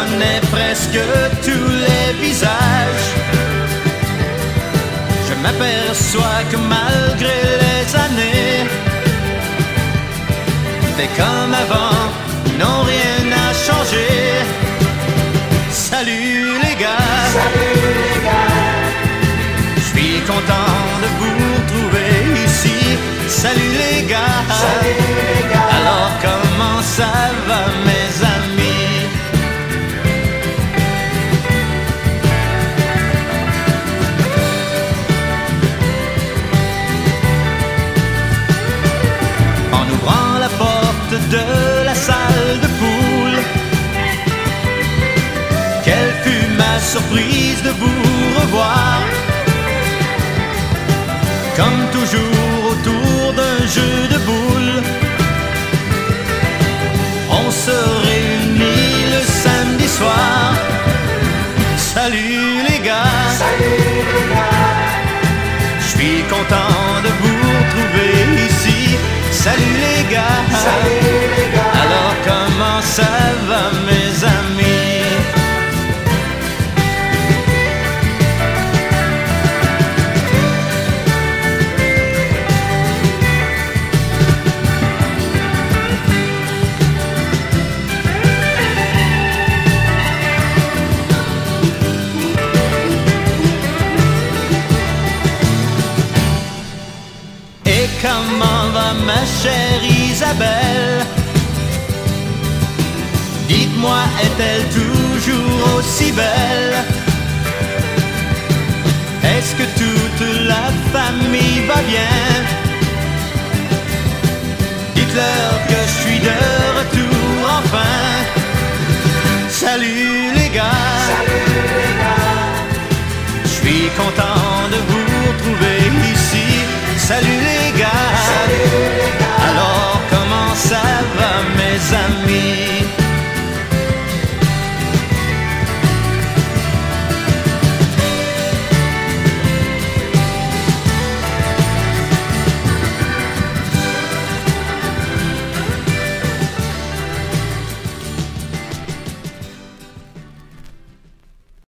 connais presque tous les visages. Je m'aperçois que malgré les années, t'es comme avant, non rien n'a changé. Salut les gars, Salut les gars, je suis content de vous retrouver ici. Salut les gars, salut les gars. alors comment ça va mes amis? En ouvrant la porte de la salle de poule, quelle fut ma surprise de vous revoir. Comme toujours autour d'un jeu de boules, on se réunit le samedi soir. Salut les gars, Salut les gars, je suis content de vous retrouver ici. Salut les gars, salut les gars. alors comment ça va mes amis? Comment va ma chère Isabelle? Dites-moi, est-elle toujours aussi belle? Est-ce que toute la famille va bien? Dites-leur que je suis de retour enfin. Salut